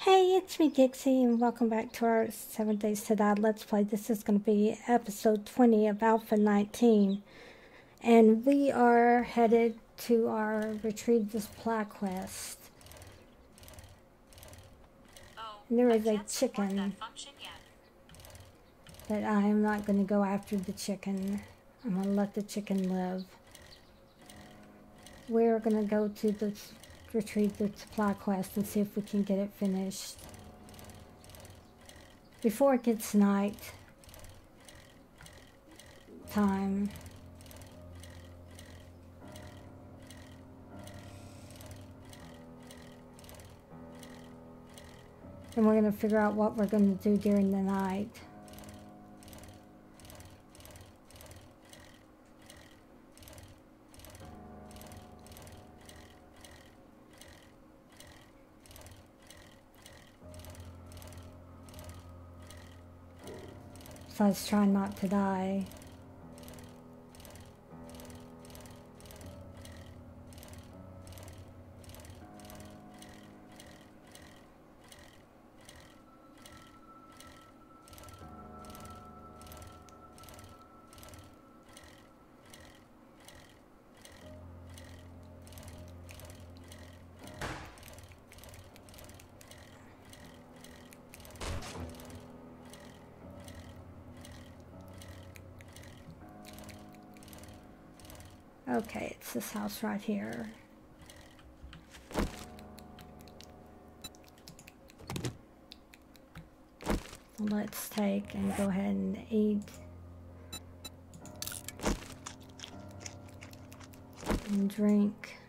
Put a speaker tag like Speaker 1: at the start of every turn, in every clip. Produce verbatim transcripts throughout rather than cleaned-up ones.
Speaker 1: Hey, it's me Dixie and welcome back to our seven Days to Die Let's Play. This is going to be episode twenty of Alpha nineteen. And we are headed to our Retrieve the Supply quest.
Speaker 2: Oh,
Speaker 1: and there
Speaker 2: I
Speaker 1: is a
Speaker 2: can't support
Speaker 1: chicken.
Speaker 2: that function yet.
Speaker 1: But I am not going to go after the chicken. I'm going to let the chicken live. We're going to go to the Retrieve the Supply quest and see if we can get it finished before it gets night time. And we're going to figure out what we're going to do during the night. Besides trying not to die. Okay, it's this house right here. So let's take and go ahead and eat. And drink.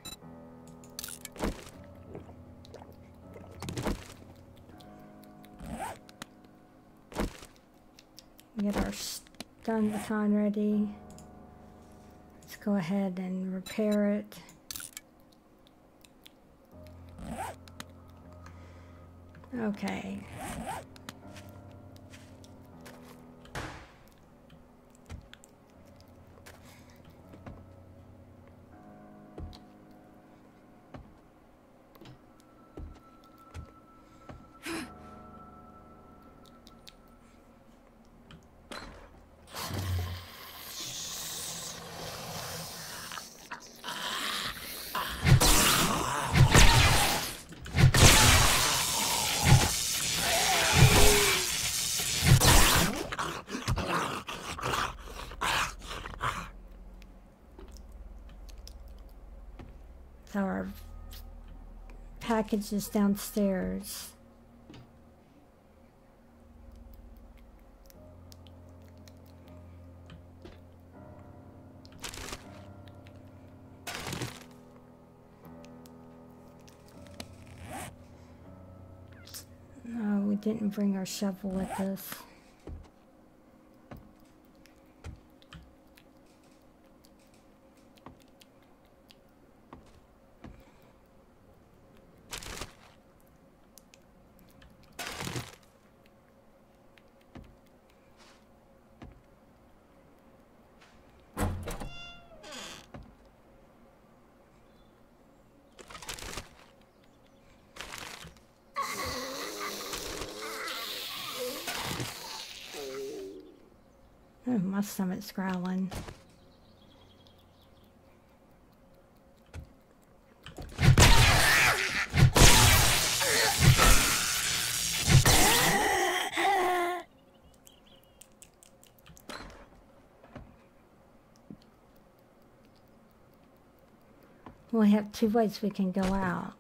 Speaker 1: Get our stun baton ready. Let's go ahead and repair it. Okay. So our package is downstairs. No, we didn't bring our shovel with us. Oh, my stomach's growling. We have two ways we can go out.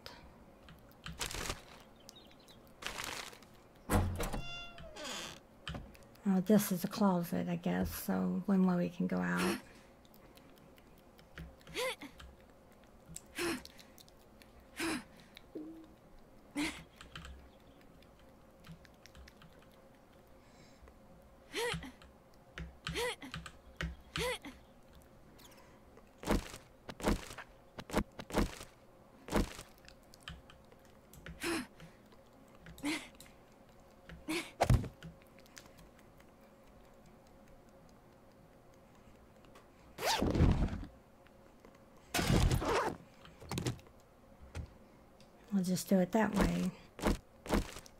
Speaker 1: Oh, this is a closet, I guess, so one way we can go out. We'll just do it that way.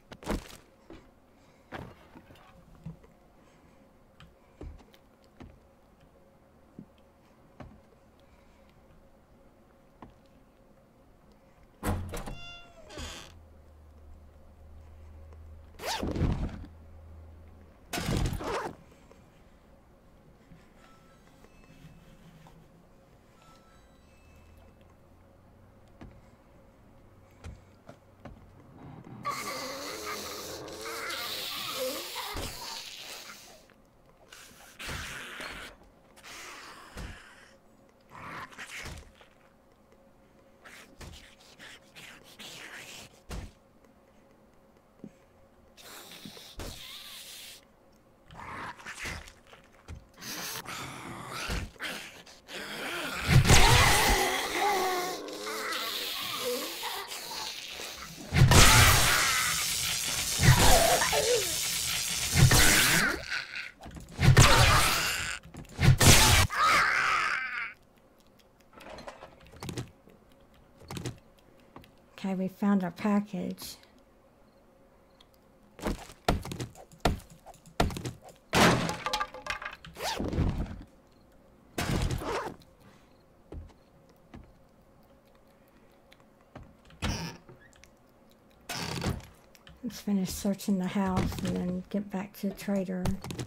Speaker 1: Okay, we found our package. Let's finish searching the house and then get back to the trader.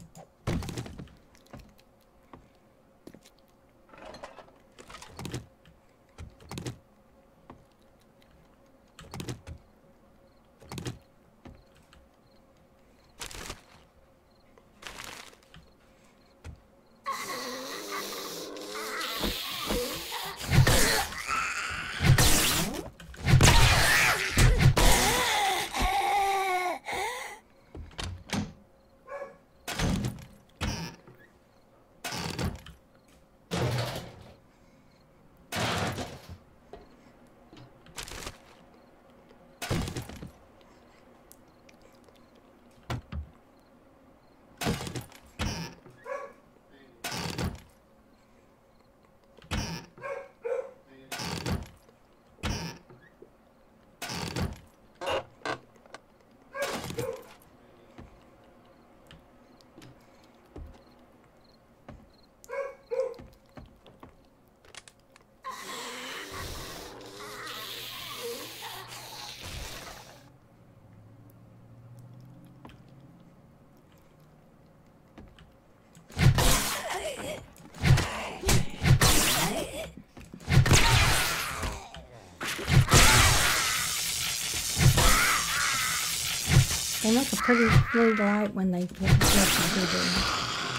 Speaker 1: They make a pretty blue light when they get to do this.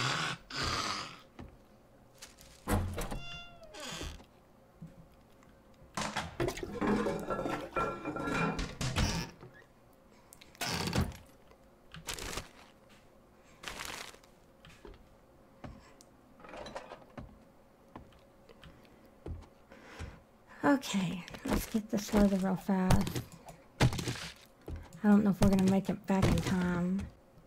Speaker 1: Okay, let's get this loaded real fast. I don't know if we're going to make it back in time.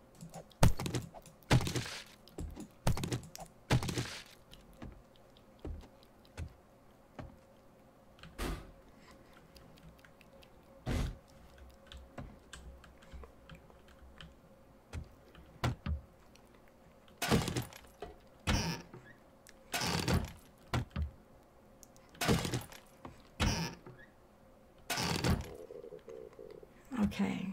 Speaker 1: Okay.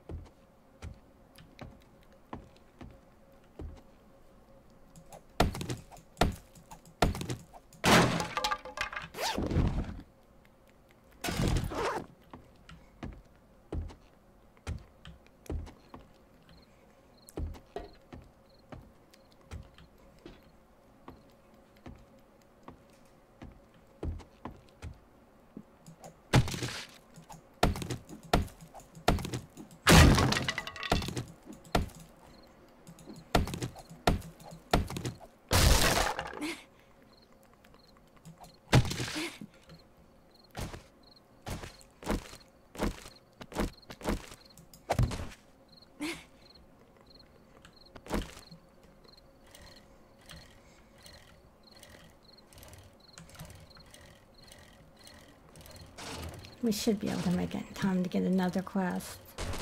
Speaker 1: We should be able to make it in time to get another quest.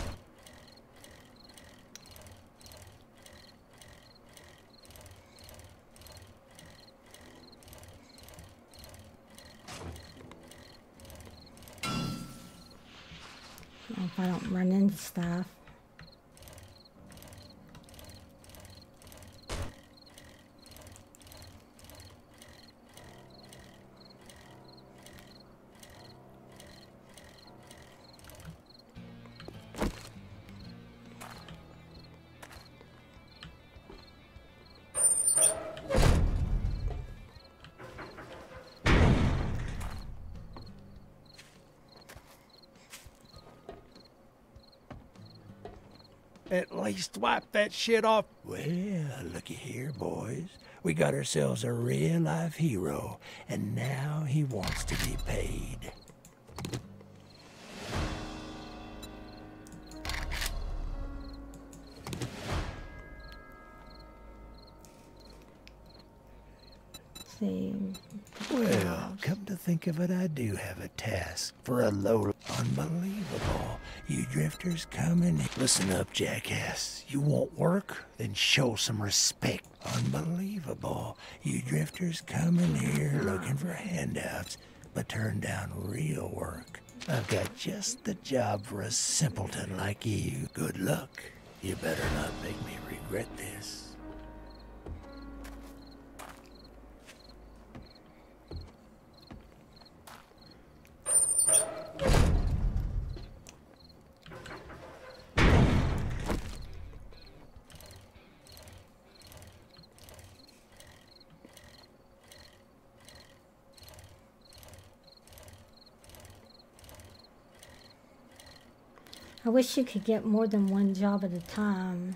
Speaker 1: If I don't run into stuff.
Speaker 2: At least wipe that shit off. Well, looky here, boys. We got ourselves a real-life hero, and now he wants to be paid.
Speaker 1: see.
Speaker 2: Well, come to think of it, I do have a task for a low... Unbelievable. You drifters come in... Listen up, jackass. You want work? Then show some respect. Unbelievable. You drifters come in here looking for handouts, but turn down real work. I've got just the job for a simpleton like you. Good luck. You better not make me regret this.
Speaker 1: I wish you could get more than one job at a time.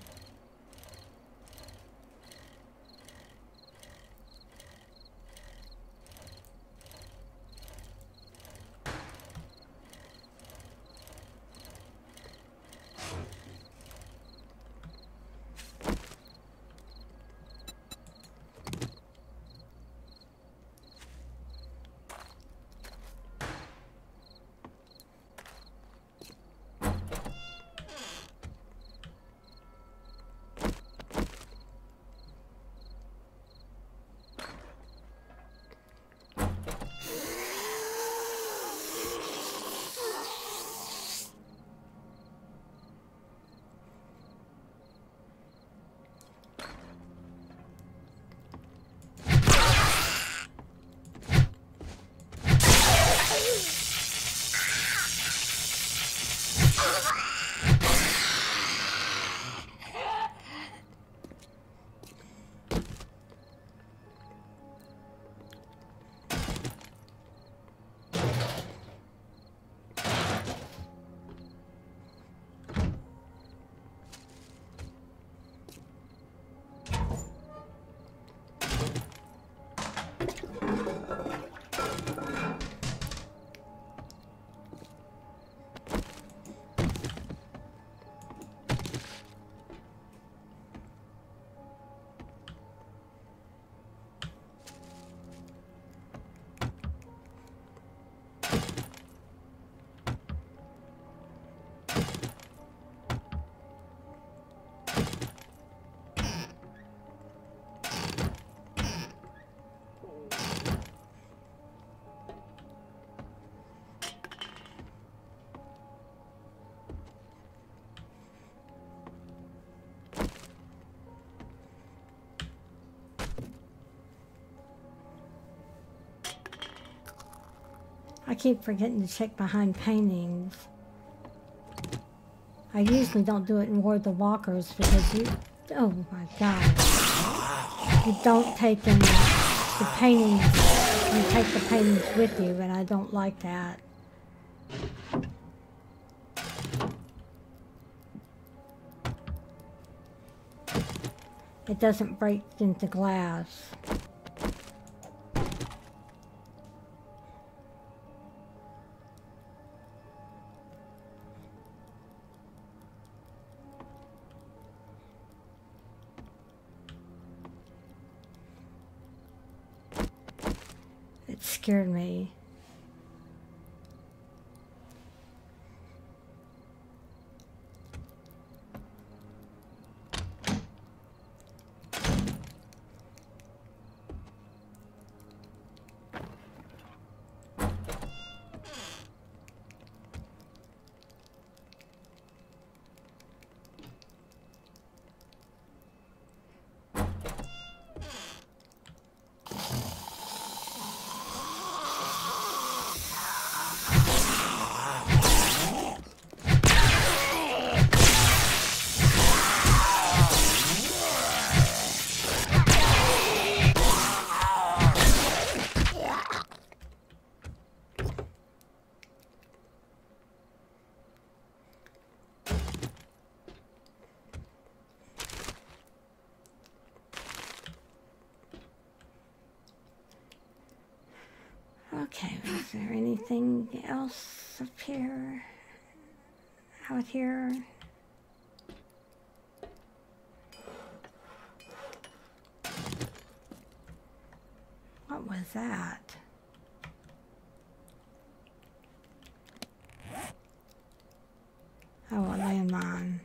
Speaker 1: I keep forgetting to check behind paintings. I usually don't do it in War of the Walkers because you... Oh my god. You don't take in the paintings. You take the paintings with you, and I don't like that. It doesn't break into glass. It scared me. Okay, is there anything else up here? Out here? What was that? Oh, a landmine.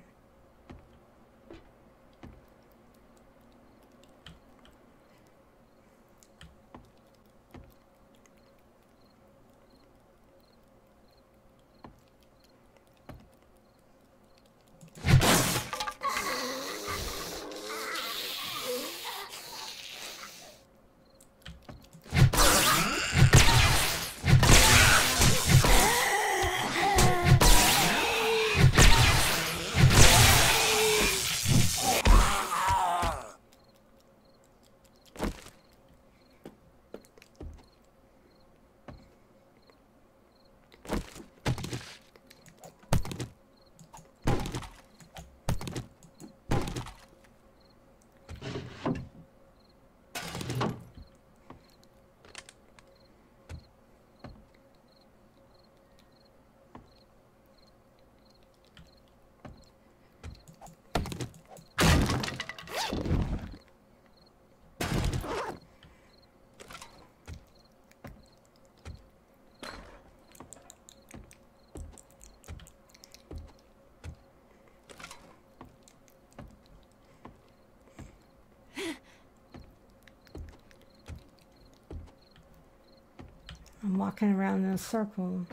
Speaker 1: I'm walking around in a circle.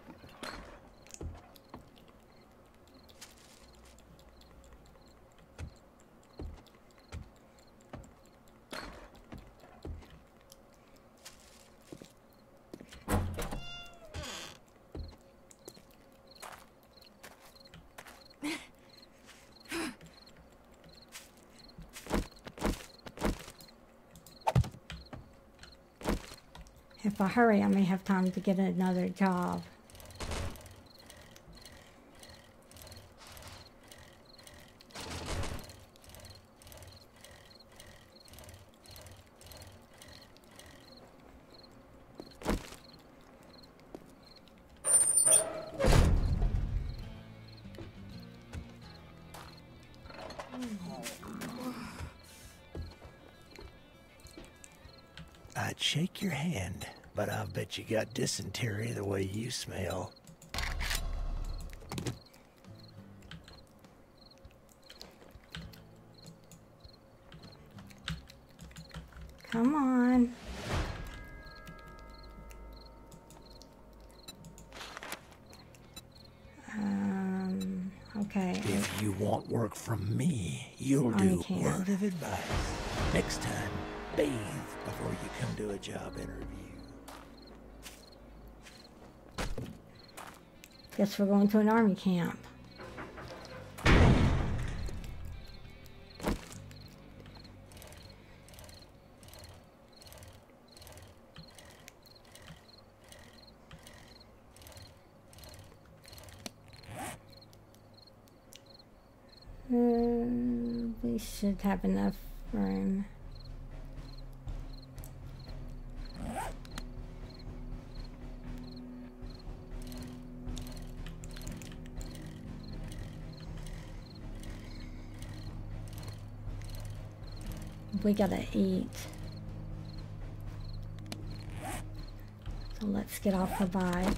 Speaker 1: If I hurry, I may have time to get another job.
Speaker 2: I'd shake your hand, but I'll bet you got dysentery the way you smell.
Speaker 1: Come on. Um, okay.
Speaker 2: If you want work from me, you'll
Speaker 1: I
Speaker 2: do
Speaker 1: can't.
Speaker 2: word of advice. Next time, bathe before you come to a job interview.
Speaker 1: Guess we're going to an army camp. Uh, we should have enough room. We gotta eat. So let's get off the bike.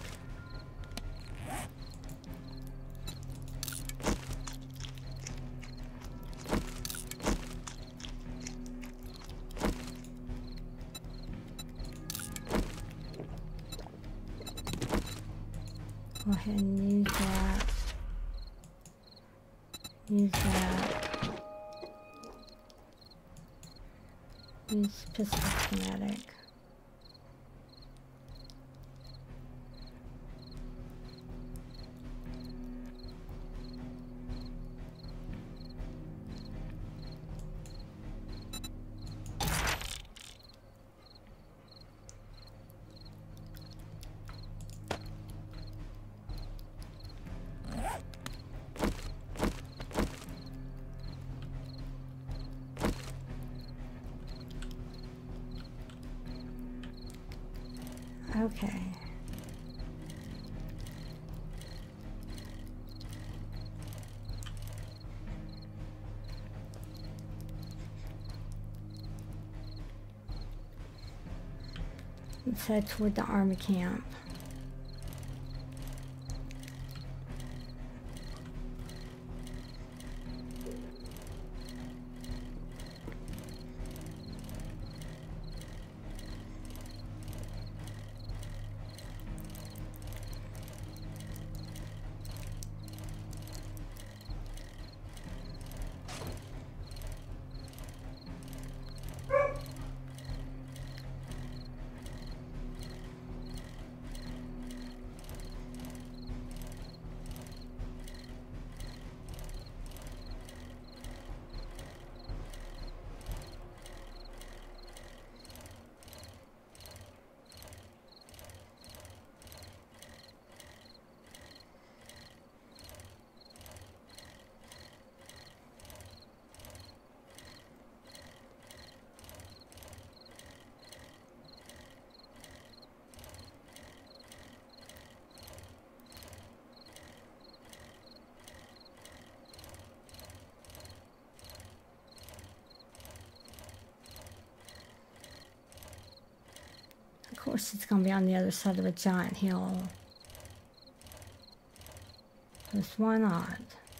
Speaker 1: Go ahead and use that. Use that. Use pistol kinetic. Okay. Let's head toward the army camp. Of course, it's going to be on the other side of a giant hill. Just why not?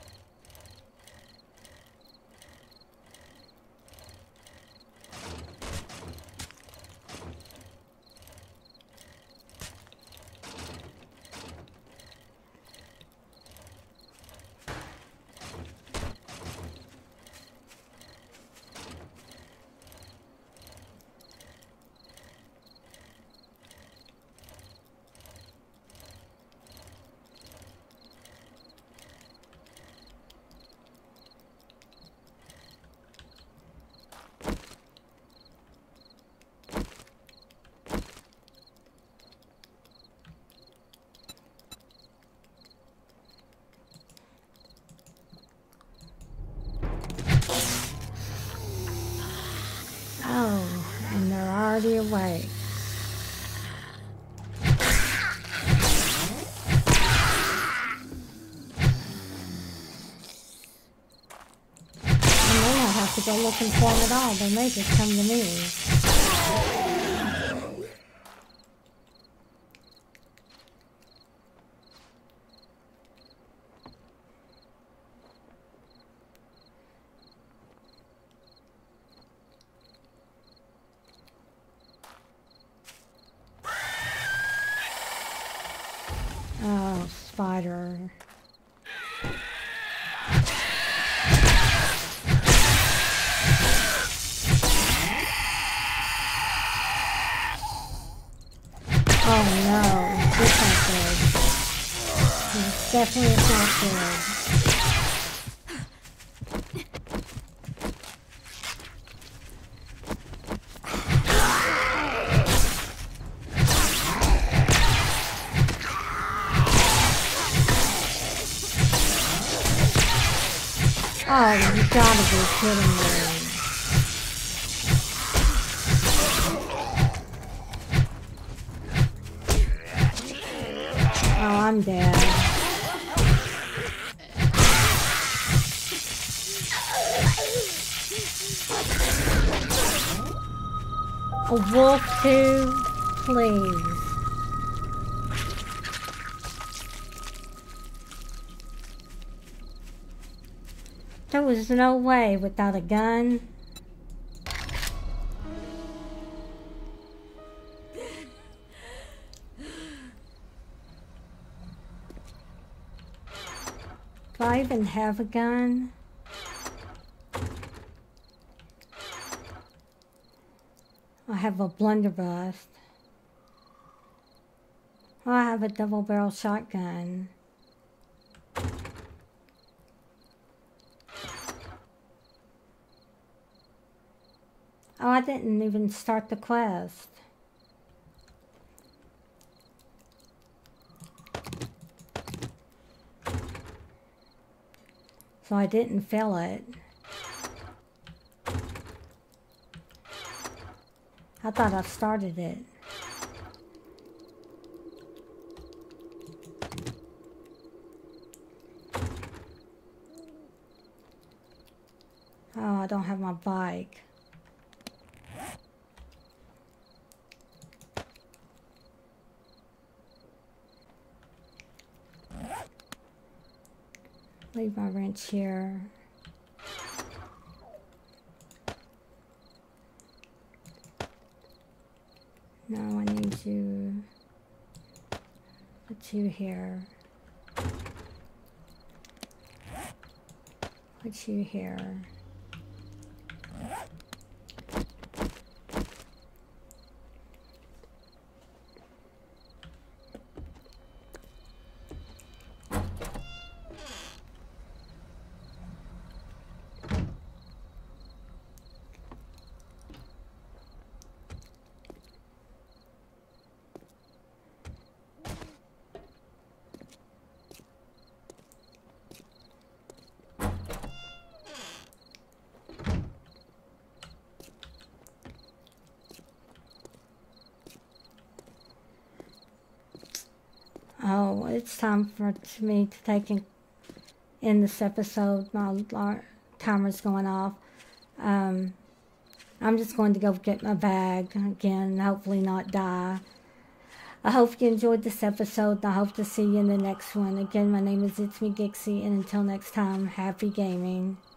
Speaker 1: Oh, and they're already awake. I may not have to go looking for them at all. They may just come to me. Oh, spider. Oh no, this not good. This definitely is not good. Oh, you gotta be kidding me. Oh, I'm dead. A wolf too? Please. There was no way without a gun. Do I even have a gun? I have a blunderbuss. I have a double barrel shotgun. Oh, I didn't even start the quest. So I didn't fill it. I thought I started it. Oh, I don't have my bike. leave my wrench here. Now I need you, put you here, put you here. Oh, it's time for me to take in, in this episode. My timer's going off. Um, I'm just going to go get my bag again, hopefully not die. I hope you enjoyed this episode, and I hope to see you in the next one. Again, my name is It's Me Dixie, and until next time, happy gaming.